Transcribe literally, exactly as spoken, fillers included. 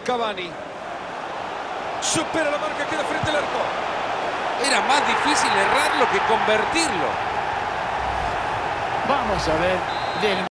Cavani. Supera la marca, queda frente al arco. Era más difícil errarlo que convertirlo. Vamos a ver. Del